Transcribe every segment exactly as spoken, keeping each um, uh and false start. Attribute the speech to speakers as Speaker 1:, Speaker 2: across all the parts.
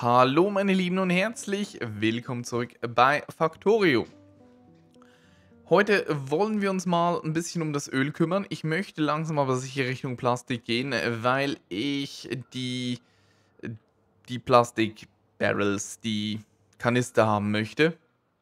Speaker 1: Hallo meine Lieben und herzlich willkommen zurück bei Factorio. Heute wollen wir uns mal ein bisschen um das Öl kümmern. Ich möchte langsam aber sicher Richtung Plastik gehen, äh, weil ich die die Plastik-Barrels, die Kanister haben möchte.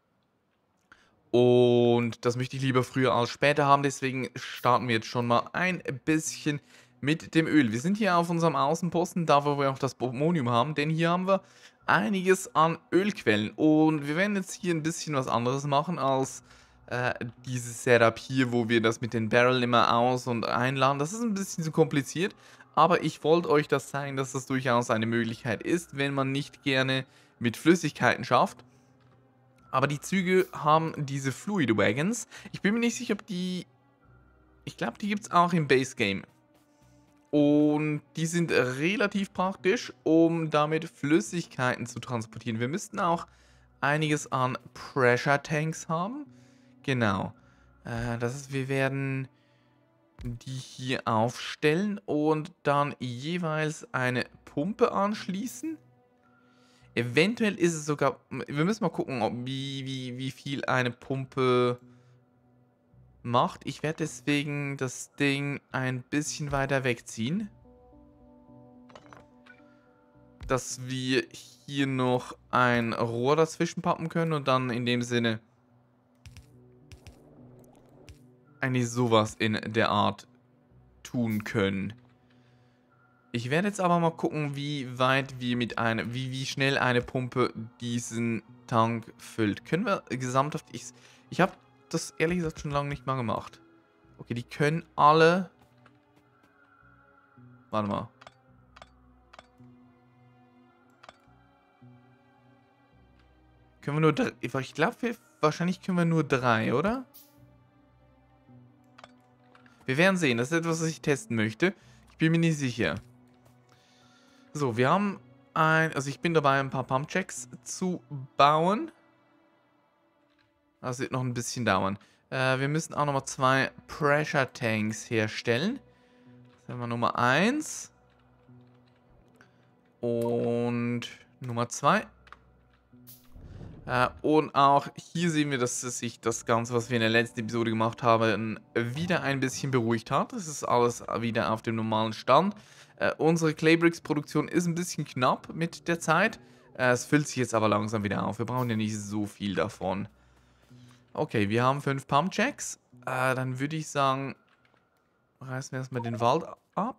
Speaker 1: Und das möchte ich lieber früher als später haben, deswegen starten wir jetzt schon mal ein bisschen mit dem Öl. Wir sind hier auf unserem Außenposten, da wo wir auch das Ammonium haben, denn hier haben wir einiges an Ölquellen. Und wir werden jetzt hier ein bisschen was anderes machen als äh, dieses Setup hier, wo wir das mit den Barrel immer aus- und einladen. Das ist ein bisschen zu kompliziert, aber ich wollte euch das zeigen, dass das durchaus eine Möglichkeit ist, wenn man nicht gerne mit Flüssigkeiten schafft. Aber die Züge haben diese Fluid Wagons. Ich bin mir nicht sicher, ob die. Ich glaube, die gibt es auch im Base Game. Und die sind relativ praktisch, um damit Flüssigkeiten zu transportieren. Wir müssten auch einiges an Pressure Tanks haben. Genau. Äh, das ist, wir werden die hier aufstellen und dann jeweils eine Pumpe anschließen. Eventuell ist es sogar. Wir müssen mal gucken, ob wie, wie, wie viel eine Pumpe macht. Ich werde deswegen das Ding ein bisschen weiter wegziehen. Dass wir hier noch ein Rohr dazwischen pappen können und dann in dem Sinne eigentlich sowas in der Art tun können. Ich werde jetzt aber mal gucken, wie weit wir mit einer, wie, wie schnell eine Pumpe diesen Tank füllt. Können wir gesamthaft, ich, ich habe das ehrlich gesagt schon lange nicht mal gemacht. Okay, die können alle, warte mal. Können wir nur drei, ich glaube, wahrscheinlich können wir nur drei, oder? Wir werden sehen, das ist etwas, was ich testen möchte. Ich bin mir nicht sicher. So, wir haben ein, also ich bin dabei, ein paar Pumpchecks zu bauen. Das wird noch ein bisschen dauern. Äh, wir müssen auch nochmal zwei Pressure Tanks herstellen. Das haben wir Nummer eins. Und Nummer zwei. Äh, und auch hier sehen wir, dass sich das Ganze, was wir in der letzten Episode gemacht haben, wieder ein bisschen beruhigt hat. Es ist alles wieder auf dem normalen Stand. Äh, unsere Claybricks-Produktion ist ein bisschen knapp mit der Zeit. Äh, es füllt sich jetzt aber langsam wieder auf. Wir brauchen ja nicht so viel davon. Okay, wir haben fünf Pumpjacks. Äh, dann würde ich sagen, reißen wir erstmal den Wald ab.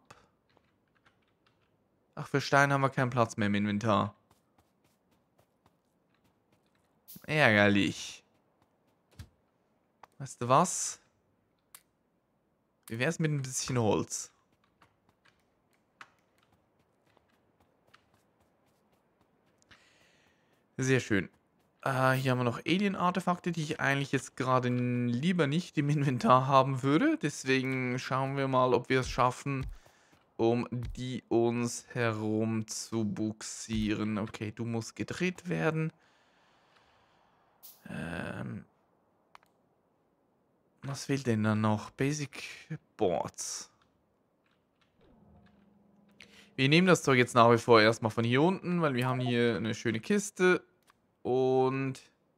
Speaker 1: Ach, für Stein haben wir keinen Platz mehr im Inventar. Ärgerlich. Weißt du was? Wie wär's mit ein bisschen Holz? Sehr schön. Äh, hier haben wir noch Alien-Artefakte, die ich eigentlich jetzt gerade lieber nicht im Inventar haben würde. Deswegen schauen wir mal, ob wir es schaffen, um die uns herum zu buxieren. Okay, du musst gedreht werden. Ähm, was fehlt denn dann noch? Basic Boards. Wir nehmen das Zeug jetzt nach wie vor erstmal von hier unten, weil wir haben hier eine schöne Kiste. Und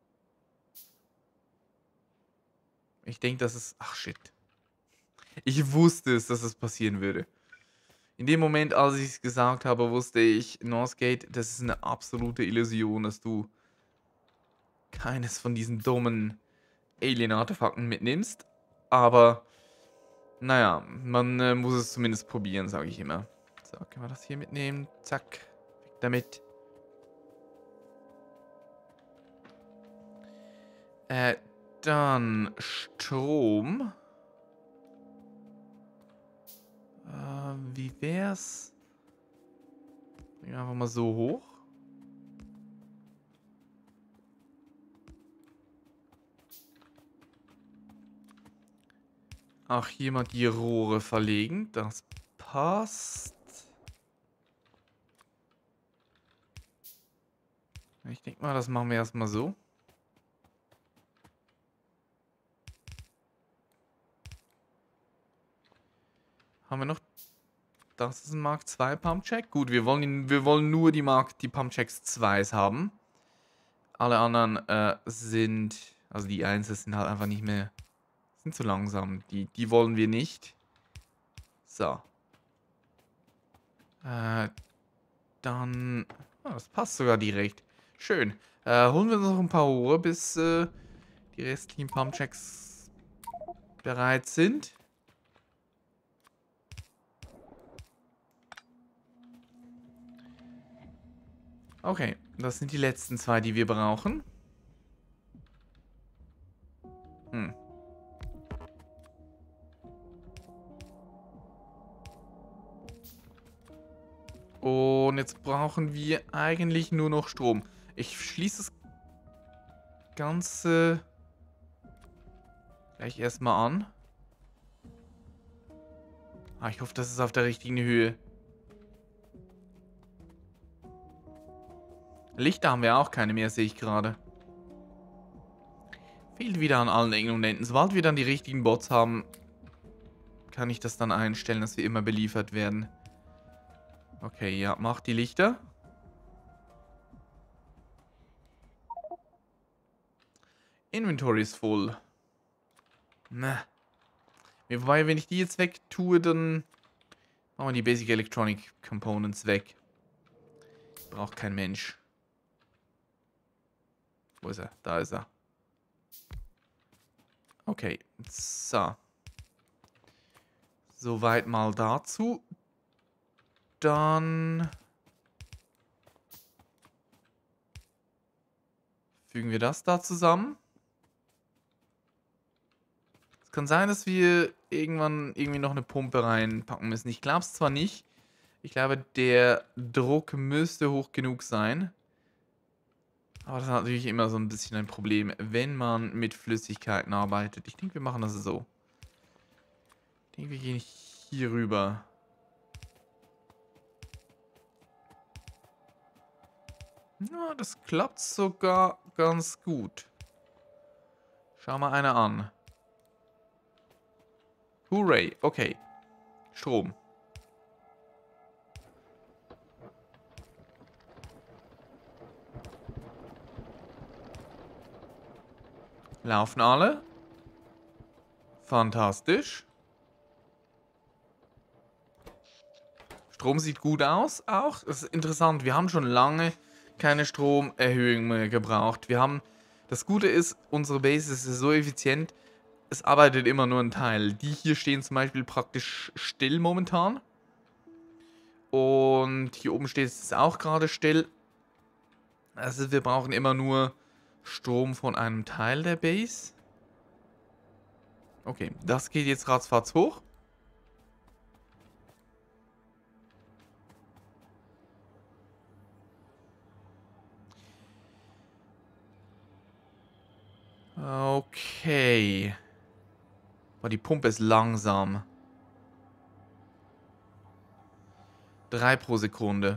Speaker 1: ich denke, das ist. Ach shit. Ich wusste es, dass es passieren würde. In dem Moment, als ich es gesagt habe, wusste ich, Northgate, das ist eine absolute Illusion, dass du keines von diesen dummen Alien-Artefakten mitnimmst. Aber, naja, man äh, muss es zumindest probieren, sage ich immer. So, können wir das hier mitnehmen? Zack, weg damit. Äh, dann Strom. Äh, wie wär's? Bringen wir einfach mal so hoch. Ach, hier mal die Rohre verlegen. Das passt. Ich denke mal, das machen wir erstmal so. Haben wir noch Das ist ein Mark zwei Pumpjack. Gut, wir wollen, ihn, wir wollen nur die Mark, die Pumpjacks zwei haben. Alle anderen äh, sind, also die eins sind halt einfach nicht mehr, sind zu langsam. Die, die wollen wir nicht. So. Äh, dann, ah, das passt sogar direkt. Schön. Äh, holen wir uns noch ein paar Rohre, bis äh, die restlichen Pumpjacks bereit sind. Okay, das sind die letzten zwei, die wir brauchen. Hm. Und jetzt brauchen wir eigentlich nur noch Strom. Ich schließe das Ganze gleich erstmal an. Ah, ich hoffe, das ist auf der richtigen Höhe. Lichter haben wir auch keine mehr, sehe ich gerade. Fehlt wieder an allen Ecken und Enden. Sobald wir dann die richtigen Bots haben, kann ich das dann einstellen, dass wir immer beliefert werden. Okay, ja, mach die Lichter. Inventory ist voll. Na. Wobei, wenn ich die jetzt weg tue, dann machen wir die Basic Electronic Components weg. Braucht kein Mensch. Wo ist er? Da ist er. Okay, so. Soweit mal dazu. Dann fügen wir das da zusammen. Es kann sein, dass wir irgendwann irgendwie noch eine Pumpe reinpacken müssen. Ich glaube es zwar nicht. Ich glaube, der Druck müsste hoch genug sein. Aber das ist natürlich immer so ein bisschen ein Problem, wenn man mit Flüssigkeiten arbeitet. Ich denke, wir machen das so. Ich denke, wir gehen hier rüber. Ja, das klappt sogar ganz gut. Schau mal einer an. Hooray, okay. Strom. Laufen alle. Fantastisch. Strom sieht gut aus, auch. Das ist interessant, wir haben schon lange keine Stromerhöhung mehr gebraucht. Wir haben, das Gute ist, unsere Base ist so effizient, es arbeitet immer nur ein Teil. Die hier stehen zum Beispiel praktisch still momentan. Und hier oben steht es auch gerade still. Also wir brauchen immer nur Strom von einem Teil der Base. Okay, das geht jetzt ratzfatz hoch. Okay. Boah, die Pumpe ist langsam. Drei pro Sekunde.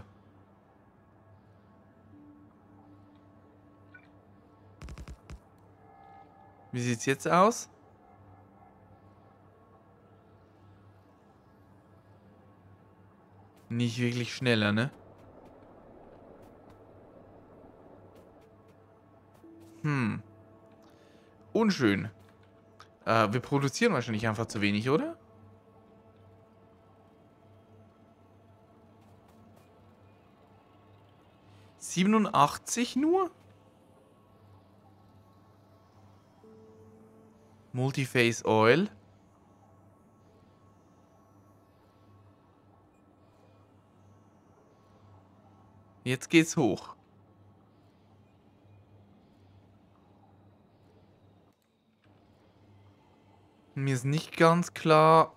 Speaker 1: Wie sieht's jetzt aus? Nicht wirklich schneller, ne? Hm. Unschön. Äh, wir produzieren wahrscheinlich einfach zu wenig, oder? siebenundachtzig nur? Multiphase Oil. Jetzt geht's hoch. Mir ist nicht ganz klar.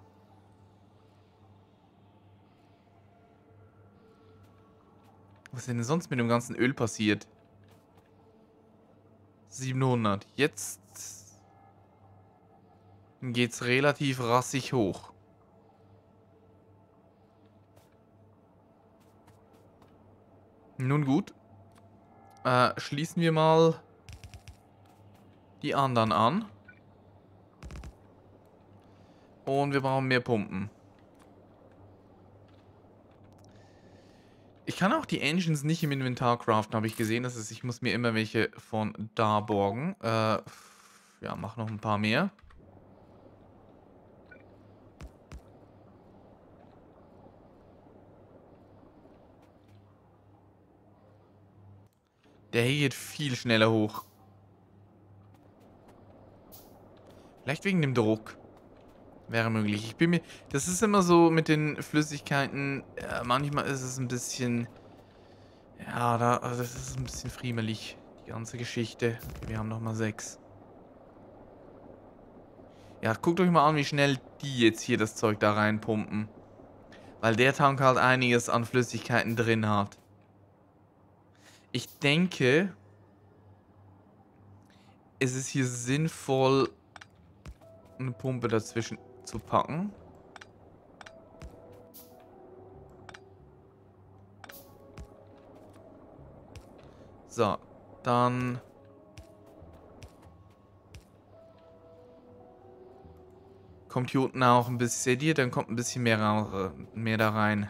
Speaker 1: Was ist denn sonst mit dem ganzen Öl passiert? siebenhundert. Jetzt geht's relativ rassig hoch. Nun gut. Äh, schließen wir mal die anderen an. Und wir brauchen mehr Pumpen. Ich kann auch die Engines nicht im Inventar craften, habe ich gesehen. Das ist, ich muss mir immer welche von da borgen. Äh, ja, mach noch ein paar mehr. Der hier geht viel schneller hoch. Vielleicht wegen dem Druck. Wäre möglich. Ich bin mir. Das ist immer so mit den Flüssigkeiten. Ja, manchmal ist es ein bisschen. Ja, da, also das ist ein bisschen friemelig. Die ganze Geschichte. Okay, wir haben nochmal sechs. Ja, guckt euch mal an, wie schnell die jetzt hier das Zeug da reinpumpen. Weil der Tank halt einiges an Flüssigkeiten drin hat. Ich denke, es ist hier sinnvoll, eine Pumpe dazwischen zu packen. So, dann kommt hier unten auch ein bisschen, seht ihr, dann kommt ein bisschen mehr, ra- mehr da rein.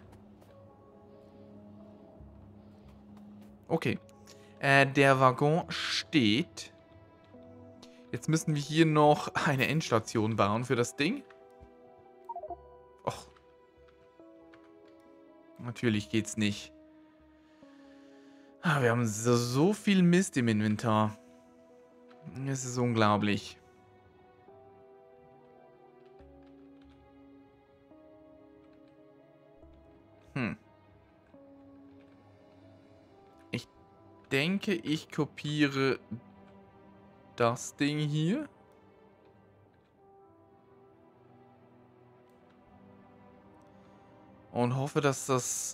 Speaker 1: Okay. Äh, der Waggon steht. Jetzt müssen wir hier noch eine Endstation bauen für das Ding. Och. Natürlich geht's nicht. Ah, wir haben so, so viel Mist im Inventar. Es ist unglaublich. Hm. Ich denke, ich kopiere das Ding hier. Und hoffe, dass das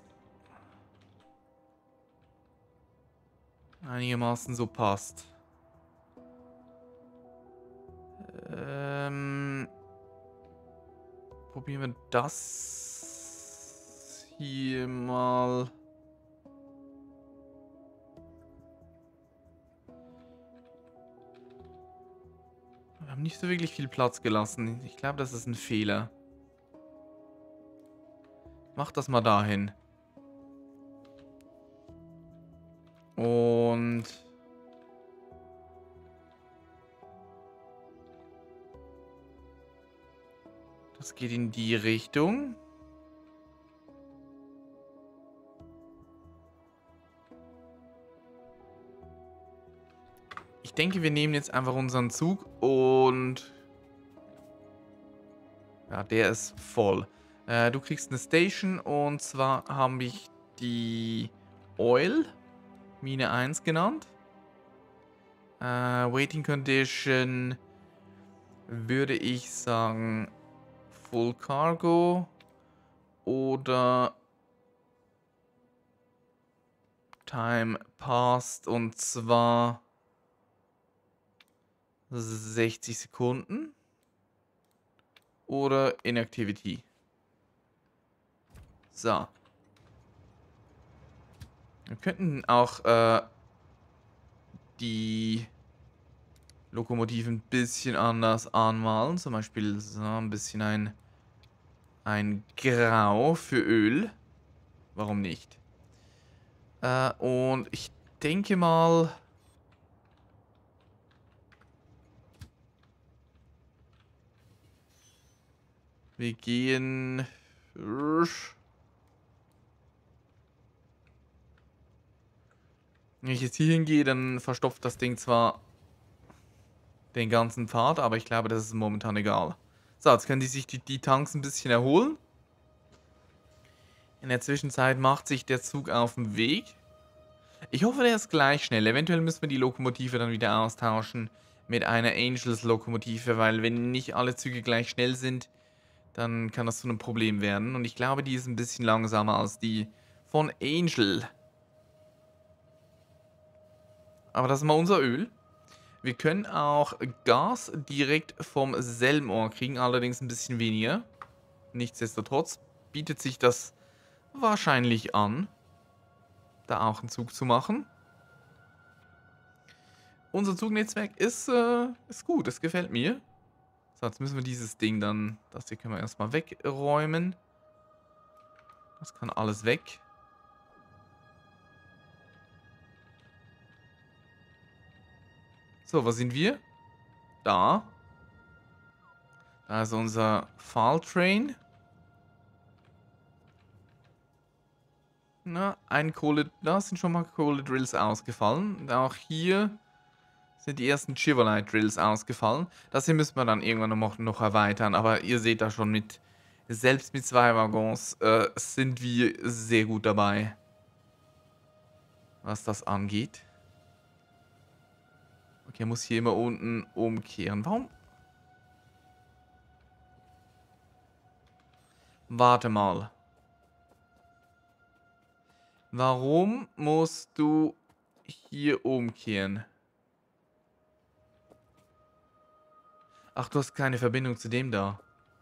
Speaker 1: einigermaßen so passt. Ähm, probieren wir das hier mal. Wir haben nicht so wirklich viel Platz gelassen. Ich glaube, das ist ein Fehler. Mach das mal dahin. Und das geht in die Richtung. Ich denke, wir nehmen jetzt einfach unseren Zug und ja, der ist voll. Äh, du kriegst eine Station und zwar habe ich die Oil Mine eins genannt. Äh, Waiting Condition würde ich sagen Full Cargo oder Time Passed und zwar sechzig Sekunden oder Inactivity. So. Wir könnten auch äh, die Lokomotiven ein bisschen anders anmalen. Zum Beispiel so ein bisschen ein, ein Grau für Öl. Warum nicht? Äh, und ich denke mal... Wir gehen... Wenn ich jetzt hier hingehe, dann verstopft das Ding zwar den ganzen Pfad, aber ich glaube, das ist momentan egal. So, jetzt können die sich die, die Tanks ein bisschen erholen. In der Zwischenzeit macht sich der Zug auf den Weg. Ich hoffe, der ist gleich schnell. Eventuell müssen wir die Lokomotive dann wieder austauschen mit einer Angels-Lokomotive, weil wenn nicht alle Züge gleich schnell sind, dann kann das zu einem Problem werden. Und ich glaube, die ist ein bisschen langsamer als die von Angel. Aber das ist mal unser Öl. Wir können auch Gas direkt vom selben Ort kriegen, allerdings ein bisschen weniger. Nichtsdestotrotz bietet sich das wahrscheinlich an, da auch einen Zug zu machen. Unser Zugnetzwerk ist, äh, ist gut, es gefällt mir. So, jetzt müssen wir dieses Ding dann, das hier können wir erstmal wegräumen. Das kann alles weg. So, wo sind wir? Da. Da ist unser Fall Train. Na, ein Kohle... Da sind schon mal Kohle-Drills ausgefallen. Auch hier sind die ersten Chivalite-Drills ausgefallen. Das hier müssen wir dann irgendwann noch, noch erweitern. Aber ihr seht da schon mit... Selbst mit zwei Waggons äh, sind wir sehr gut dabei. Was das angeht. Okay, muss hier immer unten umkehren. Warum? Warte mal. Warum musst du hier umkehren? Ach, du hast keine Verbindung zu dem da.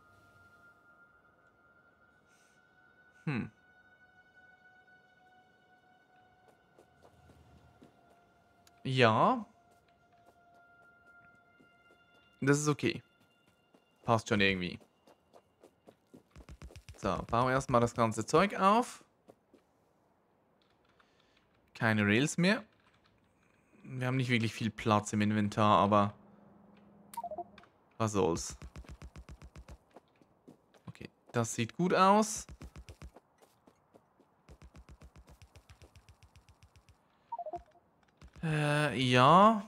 Speaker 1: Hm. Ja. Das ist okay. Passt schon irgendwie. So, bauen wir erstmal das ganze Zeug auf. Keine Rails mehr. Wir haben nicht wirklich viel Platz im Inventar, aber was soll's. Okay, das sieht gut aus. Äh, ja.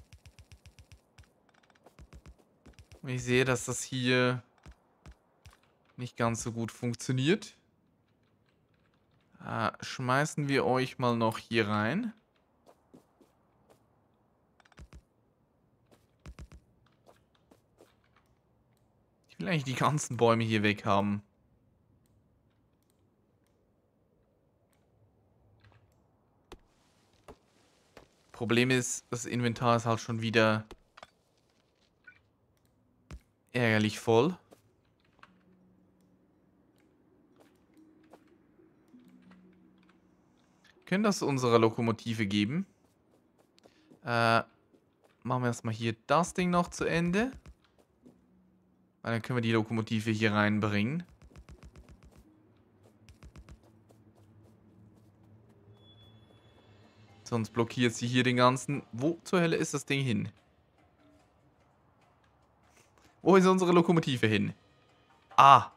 Speaker 1: Ich sehe, dass das hier nicht ganz so gut funktioniert. Äh, schmeißen wir euch mal noch hier rein. Ich will eigentlich die ganzen Bäume hier weg haben. Problem ist, das Inventar ist halt schon wieder ärgerlich voll. Können das unserer Lokomotive geben. Äh, machen wir erstmal hier das Ding noch zu Ende. Weil dann können wir die Lokomotive hier reinbringen. Sonst blockiert sie hier den ganzen... Wo zur Hölle ist das Ding hin? Wo ist unsere Lokomotive hin? Ah.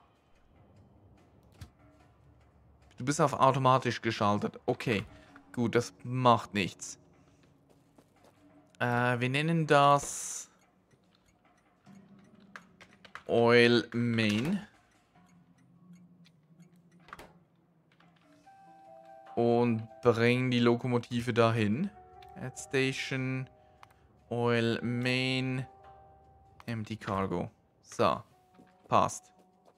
Speaker 1: Du bist auf automatisch geschaltet. Okay. Gut, das macht nichts. Äh, wir nennen das... Oil Main. Und bringen die Lokomotive dahin. Add Station, Oil Main, Empty Cargo. So, passt.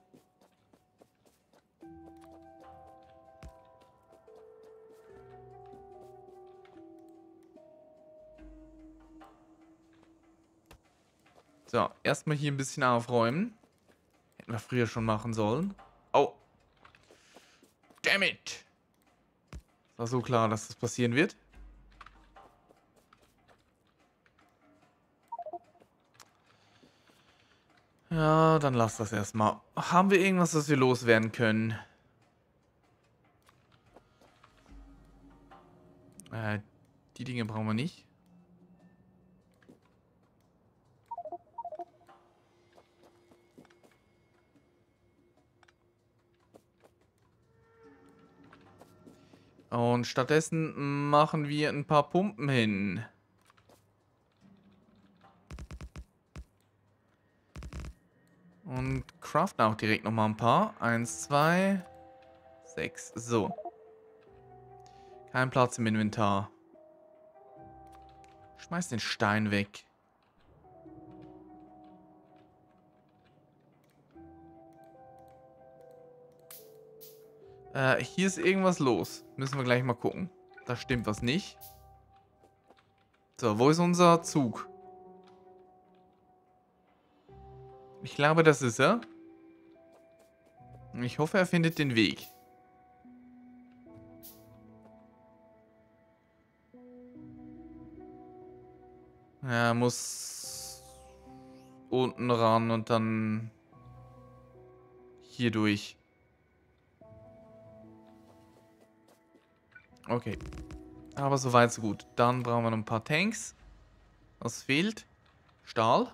Speaker 1: So, erstmal hier ein bisschen aufräumen. Hätten wir früher schon machen sollen. Oh. Damn it. War so klar, dass das passieren wird. Ja, dann lass das erstmal. Haben wir irgendwas, was wir loswerden können? Äh, die Dinge brauchen wir nicht. Und stattdessen machen wir ein paar Pumpen hin. Und craften auch direkt nochmal ein paar. Eins, zwei, sechs. So. Kein Platz im Inventar. Schmeiß den Stein weg. Äh, hier ist irgendwas los. Müssen wir gleich mal gucken. Da stimmt was nicht. So, wo ist unser Zug? Ich glaube, das ist er. Ich hoffe, er findet den Weg. Er muss unten ran und dann hier durch. Okay. Aber soweit so gut. Dann brauchen wir noch ein paar Tanks. Was fehlt? Stahl.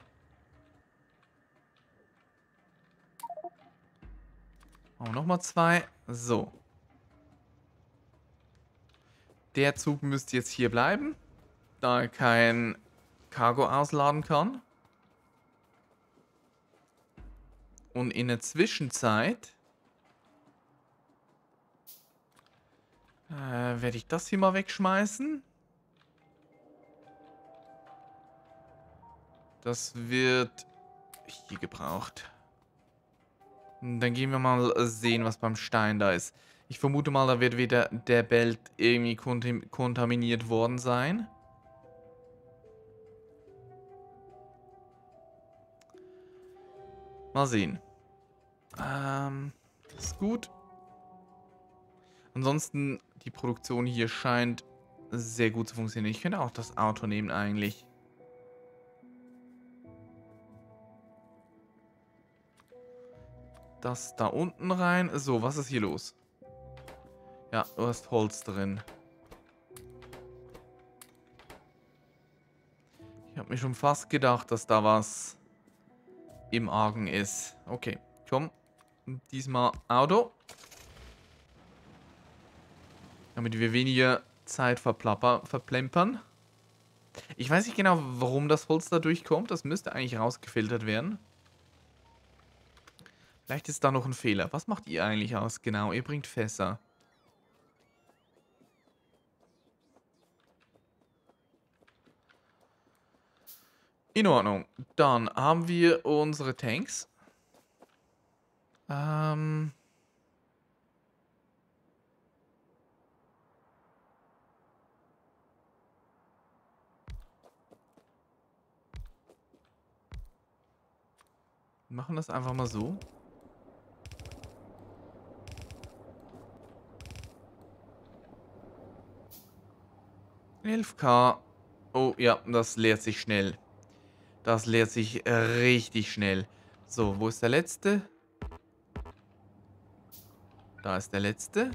Speaker 1: Auch nochmal zwei. So. Der Zug müsste jetzt hier bleiben, da er kein Cargo ausladen kann. Und in der Zwischenzeit äh, werde ich das hier mal wegschmeißen. Das wird hier gebraucht. Dann gehen wir mal sehen, was beim Stein da ist. Ich vermute mal, da wird wieder der Belt irgendwie kontam kontaminiert worden sein. Mal sehen. Ähm, das ist gut. Ansonsten, die Produktion hier scheint sehr gut zu funktionieren. Ich könnte auch das Auto nehmen eigentlich. Das da unten rein. So, was ist hier los? Ja, du hast Holz drin. Ich habe mir schon fast gedacht, dass da was im Argen ist. Okay, komm. Diesmal Auto. Damit wir weniger Zeit verplempern. Ich weiß nicht genau, warum das Holz da durchkommt. Das müsste eigentlich rausgefiltert werden. Vielleicht ist da noch ein Fehler. Was macht ihr eigentlich aus? Genau, ihr bringt Fässer. In Ordnung. Dann haben wir unsere Tanks. Ähm... Wir machen das einfach mal so. elf K. Oh ja, das leert sich schnell. Das leert sich richtig schnell. So, wo ist der letzte? Da ist der letzte.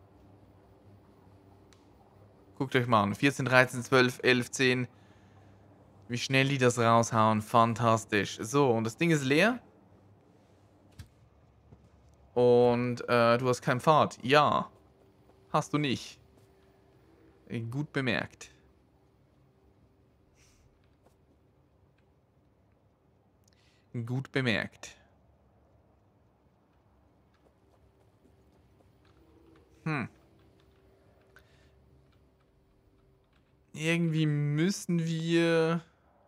Speaker 1: Guckt euch mal an. vierzehn, dreizehn, zwölf, elf, zehn. Wie schnell die das raushauen. Fantastisch. So, und das Ding ist leer. Und äh, du hast keinen Pfad. Ja. Hast du nicht. Gut bemerkt. Gut bemerkt. Hm. Irgendwie müssen wir...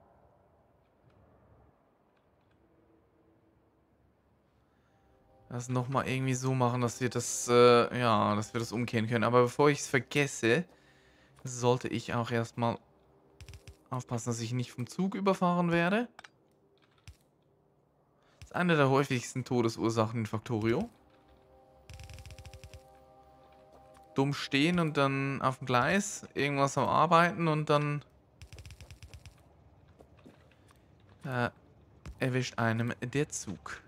Speaker 1: das nochmal irgendwie so machen, dass wir das, äh, ja, dass wir das umkehren können. Aber bevor ich es vergesse, sollte ich auch erstmal aufpassen, dass ich nicht vom Zug überfahren werde. Das ist eine der häufigsten Todesursachen in Factorio. Dumm stehen und dann auf dem Gleis irgendwas am Arbeiten und dann äh, erwischt einem der Zug.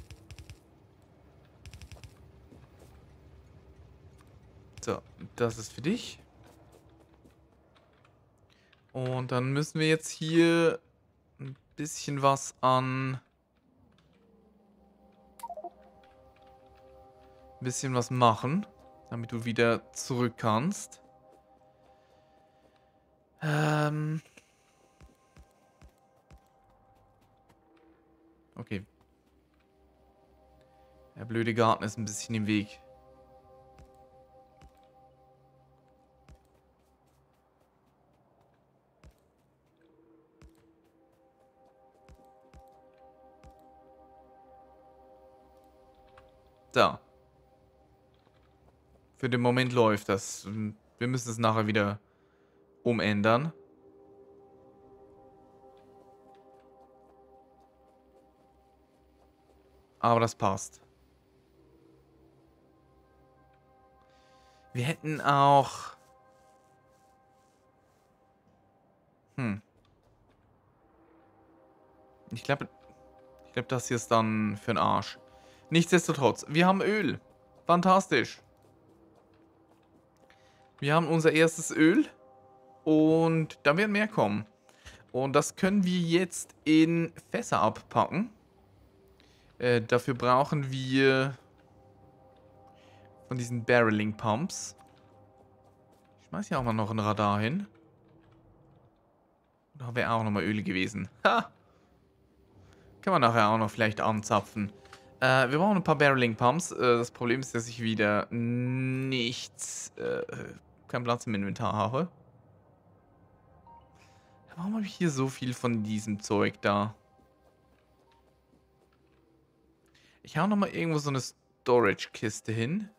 Speaker 1: So, das ist für dich. Und dann müssen wir jetzt hier ein bisschen was an... ein bisschen was machen, damit du wieder zurück kannst. Ähm... Okay. Der blöde Garten ist ein bisschen im Weg. Da. Für den Moment läuft das. Wir müssen es nachher wieder umändern. Aber das passt. Wir hätten auch... Hm. Ich glaube, ich glaube, das hier ist dann für den Arsch. Nichtsdestotrotz, wir haben Öl. Fantastisch. Wir haben unser erstes Öl. Und da werden mehr kommen. Und das können wir jetzt in Fässer abpacken. Äh, dafür brauchen wir von diesen Barreling Pumps. Ich schmeiß hier auch mal noch ein Radar hin. Da wäre auch nochmal Öl gewesen. Ha! Kann man nachher auch noch vielleicht anzapfen. Äh, wir brauchen ein paar Barreling Pumps. Äh, das Problem ist, dass ich wieder nichts, äh, keinen Platz im Inventar habe. Warum habe ich hier so viel von diesem Zeug da? Ich hau nochmal irgendwo so eine Storage-Kiste hin.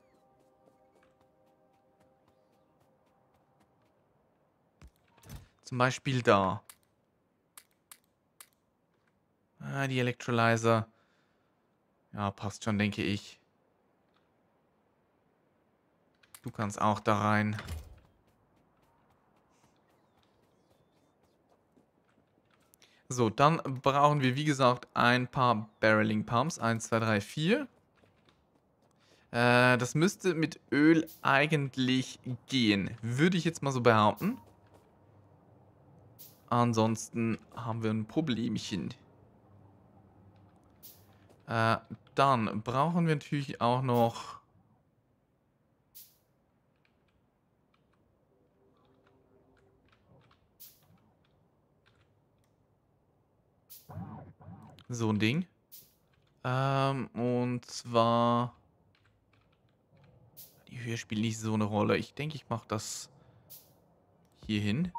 Speaker 1: Zum Beispiel da. Ah, die Electrolyzer. Ja, passt schon, denke ich. Du kannst auch da rein. So, dann brauchen wir, wie gesagt, ein paar Barreling Pumps. Eins, zwei, drei, vier. Äh, das müsste mit Öl eigentlich gehen. Würde ich jetzt mal so behaupten. Ansonsten haben wir ein Problemchen. Äh, dann brauchen wir natürlich auch noch... so ein Ding. Ähm, und zwar... Die Höhe spielt nicht so eine Rolle. Ich denke, ich mache das hier hin.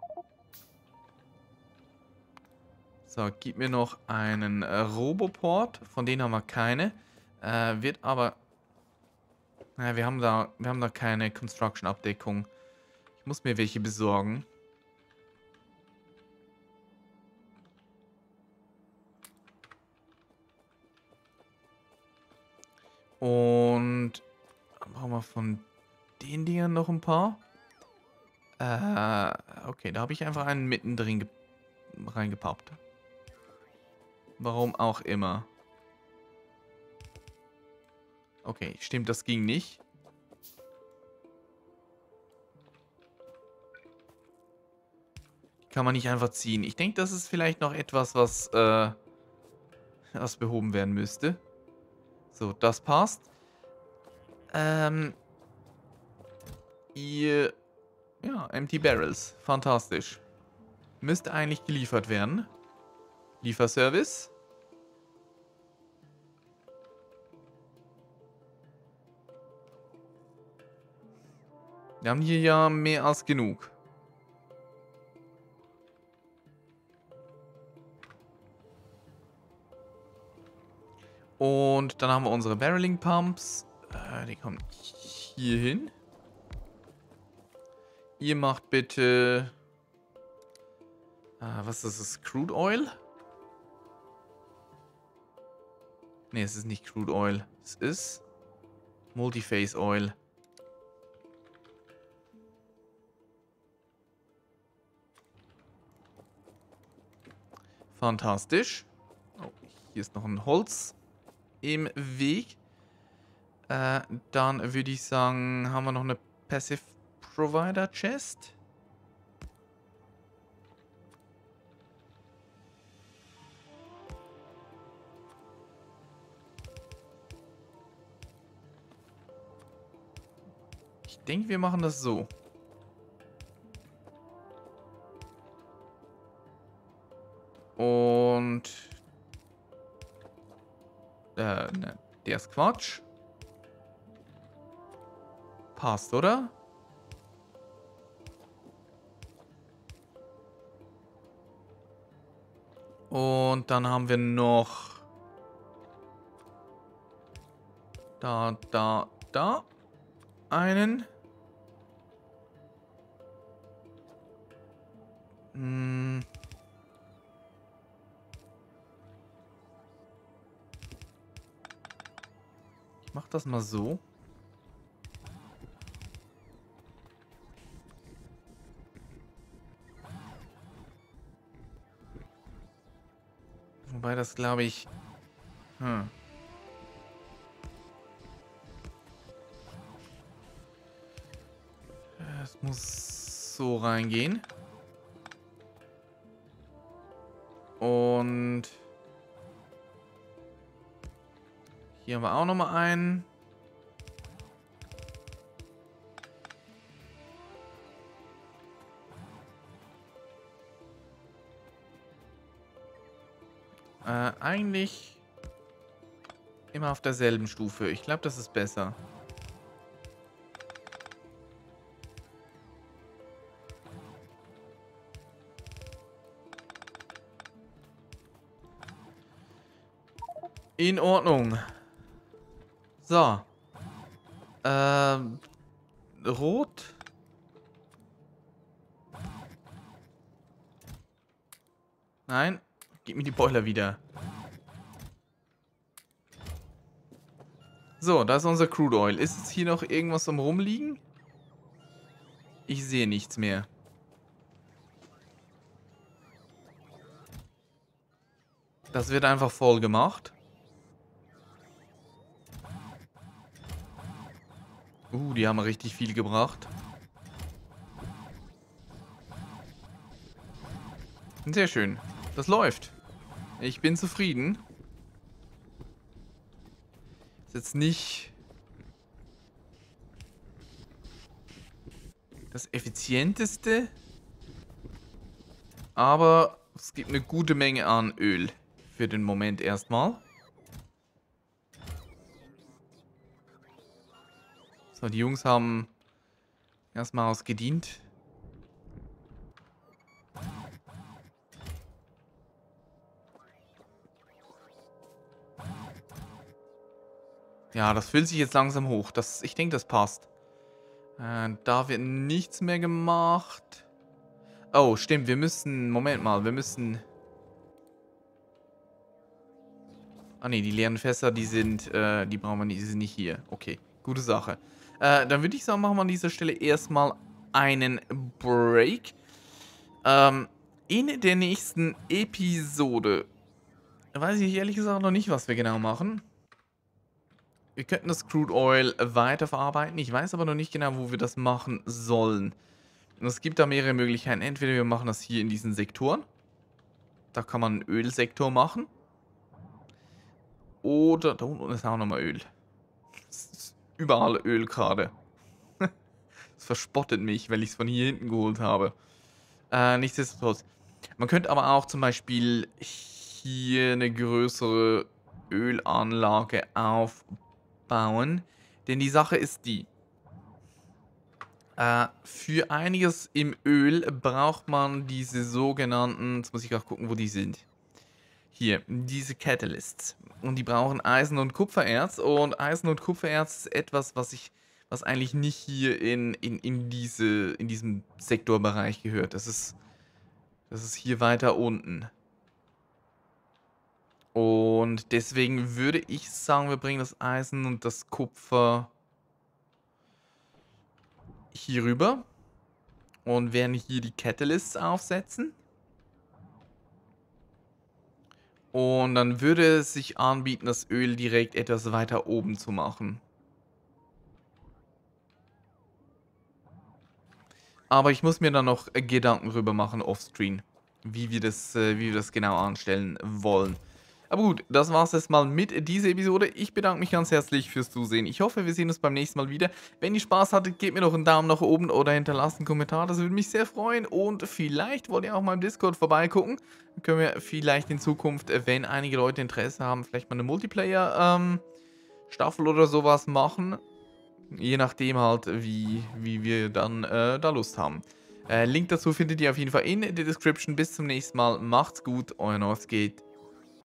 Speaker 1: So, gib mir noch einen äh, Roboport. Von denen haben wir keine. Äh, wird aber... Naja, wir haben da, wir haben da keine Construction-Abdeckung. Ich muss mir welche besorgen. Und... Dann brauchen wir von den Dingern noch ein paar. Äh, okay, da habe ich einfach einen mittendrin reingepappt. Warum auch immer. Okay, stimmt, das ging nicht. Kann man nicht einfach ziehen. Ich denke, das ist vielleicht noch etwas, was, äh, was behoben werden müsste. So, das passt. Ähm, ihr... Ja, Empty Barrels. Fantastisch. Müsste eigentlich geliefert werden. Lieferservice. Wir haben hier ja mehr als genug. Und dann haben wir unsere Barreling Pumps. Äh, die kommen hier hin. Ihr macht bitte... Äh, was ist das? Crude Oil? Ne, es ist nicht Crude Oil. Es ist Multiphase Oil. Fantastisch. Oh, hier ist noch ein Holz im Weg. Äh, dann würde ich sagen, haben wir noch eine Passive Provider Chest. Ich denke, wir machen das so. Und... Äh, ne, der ist Quatsch. Passt, oder? Und dann haben wir noch... Da, da, da. Einen. Hm. Ich mach das mal so. Wobei das, glaube ich... Hm. Es muss so reingehen. Und hier haben wir auch nochmal einen. Äh, eigentlich immer auf derselben Stufe. Ich glaube, das ist besser. In Ordnung. So. Ähm. Rot. Nein. Gib mir die Boiler wieder. So, da ist unser Crude Oil. Ist es hier noch irgendwas am Rumliegen? Ich sehe nichts mehr. Das wird einfach voll gemacht. Uh, die haben richtig viel gebracht. Sehr schön. Das läuft. Ich bin zufrieden. Ist jetzt nicht das effizienteste, aber es gibt eine gute Menge an Öl für den Moment erstmal. So, die Jungs haben erstmal ausgedient. Ja, das füllt sich jetzt langsam hoch. Das, ich denke, das passt. Äh, da wird nichts mehr gemacht. Oh, stimmt. Wir müssen... Moment mal. Wir müssen... Ah ne, die leeren Fässer, die sind... Äh, die brauchen wir nicht. Die sind nicht hier. Okay, gute Sache. Äh, dann würde ich sagen, machen wir an dieser Stelle erstmal einen Break. Ähm, in der nächsten Episode weiß ich ehrlich gesagt noch nicht, was wir genau machen. Wir könnten das Crude Oil weiterverarbeiten. Ich weiß aber noch nicht genau, wo wir das machen sollen. Und es gibt da mehrere Möglichkeiten. Entweder wir machen das hier in diesen Sektoren. Da kann man einen Ölsektor machen. Oder da unten ist auch nochmal Öl. Es ist überall Öl gerade. Das verspottet mich, weil ich es von hier hinten geholt habe. Äh, nichtsdestotrotz. Man könnte aber auch zum Beispiel hier eine größere Ölanlage aufbauen. Denn die Sache ist die. Äh, für einiges im Öl braucht man diese sogenannten, jetzt muss ich auch gucken, wo die sind. Hier, diese Catalysts. Und die brauchen Eisen- und Kupfererz. Und Eisen- und Kupfererz ist etwas, was ich, was eigentlich nicht hier in, in, in, diese, in diesem Sektorbereich gehört. Das ist, das ist hier weiter unten. Und deswegen würde ich sagen, wir bringen das Eisen und das Kupfer hier rüber. Und werden hier die Catalysts aufsetzen. Und dann würde es sich anbieten, das Öl direkt etwas weiter oben zu machen. Aber ich muss mir dann noch Gedanken drüber machen offscreen, wie wir das, äh, wie wir das genau anstellen wollen. Aber gut, das war's jetzt mal mit dieser Episode. Ich bedanke mich ganz herzlich fürs Zusehen. Ich hoffe, wir sehen uns beim nächsten Mal wieder. Wenn ihr Spaß hattet, gebt mir doch einen Daumen nach oben oder hinterlasst einen Kommentar. Das würde mich sehr freuen. Und vielleicht wollt ihr auch mal im Discord vorbeigucken. Dann können wir vielleicht in Zukunft, wenn einige Leute Interesse haben, vielleicht mal eine Multiplayer-Staffel ähm, oder sowas machen. Je nachdem halt, wie, wie wir dann äh, da Lust haben. Äh, Link dazu findet ihr auf jeden Fall in der Description. Bis zum nächsten Mal. Macht's gut, euer Northgate.